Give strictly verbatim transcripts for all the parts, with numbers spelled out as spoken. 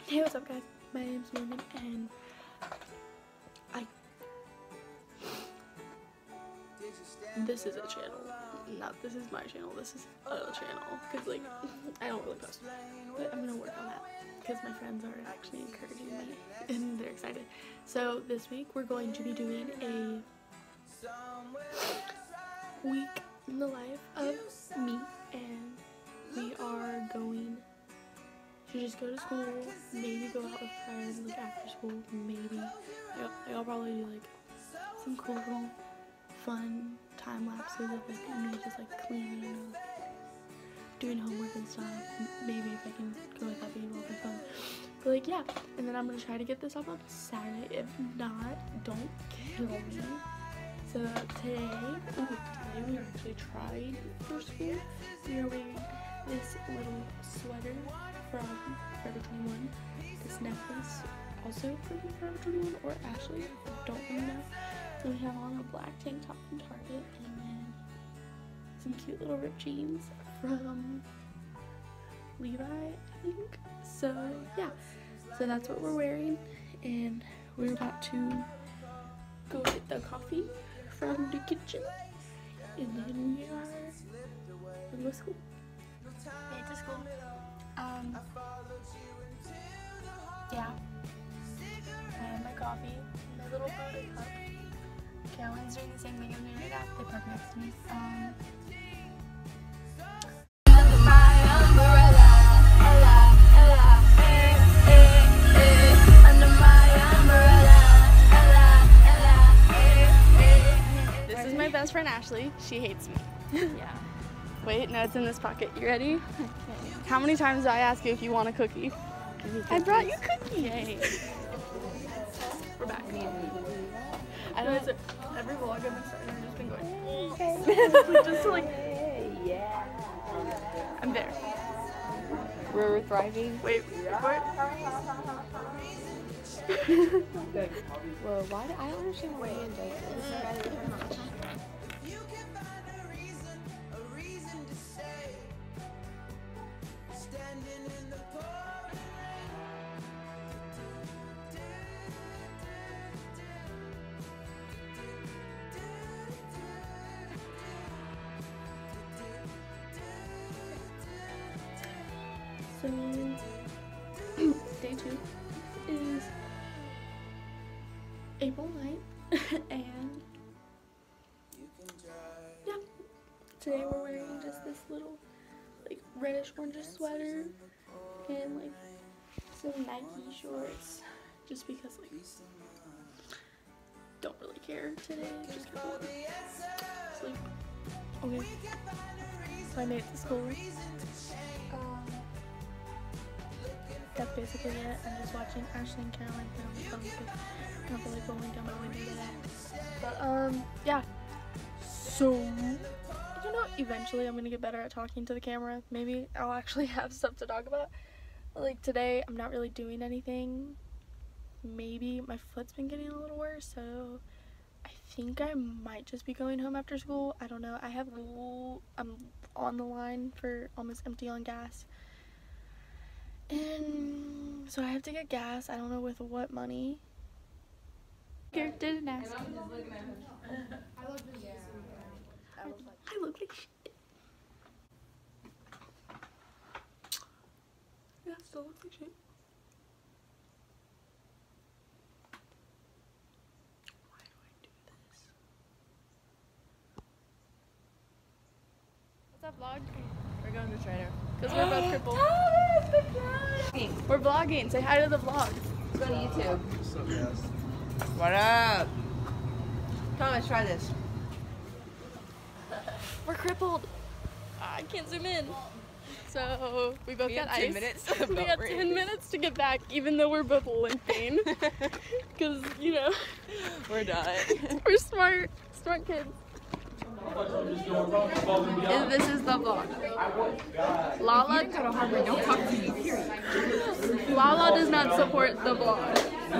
Hey, what's up guys? My name's Morgan and I this is a channel. Not this is my channel, this is a channel. Cause like I don't really post. But I'm gonna work on that because my friends are actually encouraging me and they're excited. So this week we're going to be doing a week in the life of me, and we are going to just go to school, maybe go out with friends like after school, maybe. I'll, I'll probably do like some cool little fun time lapses of like me just like cleaning and doing homework and stuff. Maybe if I can go with that, being a little bit fun. But like yeah, and then I'm gonna try to get this up on Saturday. If not, don't kill me. So today, ooh, today we actually tried for school. We are wearing this little sweater from Forever twenty-one. This necklace also from Forever twenty-one or Ashley, I don't really know. Then we have on a black tank top from Target, and then some cute little ripped jeans from Levi, I think. So yeah, so that's what we're wearing, and we're about to go get the coffee from the kitchen, and then we are going to go to school. Made to school. Um, yeah. I have my coffee, my little powder cup. Carolyn's doing the same thing as me right now. They park next to me. Um, This is my best friend Ashley. She hates me. Yeah. Wait, no, it's in this pocket. You ready? Okay. How many times did I ask you if you want a cookie? I brought you cookies. Yay. We're back. I don't know. Every vlog I've been starting, I've just been going. Just to like. Yeah. I'm there. We're thriving. Wait, what? Well, why do I don't understand why Ian does this? So, day two is April ninth, and yeah, today we're wearing just this little like reddish orangish sweater and like some Nike shorts, just because like don't really care today, just go sleep. Okay, so I made it to school. Um, That's basically it. I'm just watching Ashley and Caroline play on the phone because I'm not really going down my window today. But um, yeah. So, you know, eventually I'm gonna get better at talking to the camera. Maybe I'll actually have stuff to talk about. But, like today, I'm not really doing anything. Maybe my foot's been getting a little worse, so I think I might just be going home after school. I don't know. I have I'm on the line for almost empty on gas. And so I have to get gas. I don't know with what money. Here, didn't ask. I look like shit. Yeah, still looks like shit. Why do I do this? What's up, vlog? We're going to trainer. Because we're both crippled. We're vlogging. Say hi to the vlog. Go to YouTube. What's up, guys? What up? Come on, let's try this. We're crippled. I can't zoom in. So we both We got have ten ice. minutes. We got ten minutes to get back, even though we're both limping. Because you know, We're done. we're smart, smart kids. And this is the vlog. Lala, Don't talk to me, period. Lala does not support the vlog.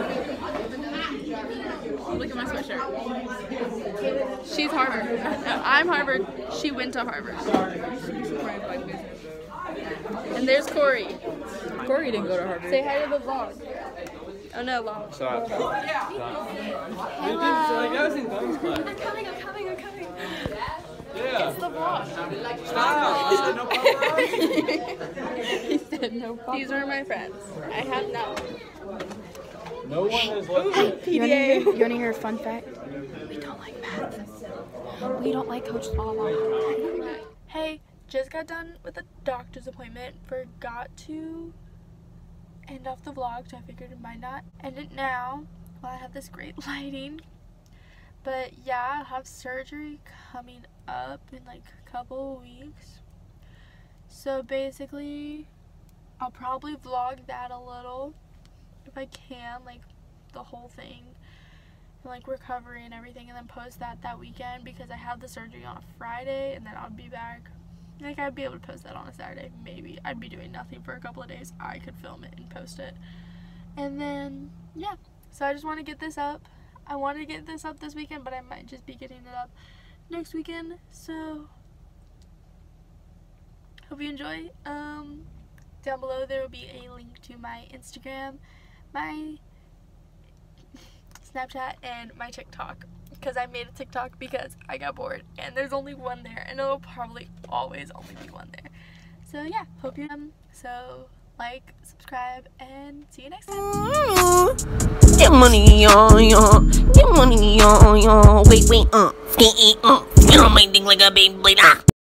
Look at my sweatshirt. She's Harvard. No, I'm Harvard. She went to Harvard. And there's Corey. Corey didn't go to Harvard. Say hi to the vlog. Oh no, vlog. Stop. Stop. Hello. Like, I was in dance class. I'm coming, I'm coming, I'm coming. Yeah. It's the vlog. Stop. I said no paparazzi. He said no problem. These are my friends. I have none. No one has left it. You wanna hear, you wanna hear a fun fact? We don't like math. We don't like Coach Lala. Hey, just got done with a doctor's appointment. Forgot to end off the vlog, so I figured it might not end it now while I have this great lighting. But yeah, I have surgery coming up in like a couple of weeks. So basically, I'll probably vlog that a little if I can, like the whole thing, and like recovery and everything, and then post that that weekend because I have the surgery on a Friday and then I'll be back. Like, I'd be able to post that on a Saturday, maybe. I'd be doing nothing for a couple of days. I could film it and post it. And then, yeah. So I just want to get this up. I wanted to get this up this weekend, but I might just be getting it up next weekend. So, hope you enjoy. Um, down below there will be a link to my Instagram, my Snapchat, and my TikTok. Because I made a TikTok because I got bored and there's only one there, and it'll probably always only be one there. So yeah, hope you um so like, subscribe, and see you next time. Get money, yo, yo. Get money, yo, yo. Wait, wait, uh. Uh, uh. You know my thing like a Beyblade, ah.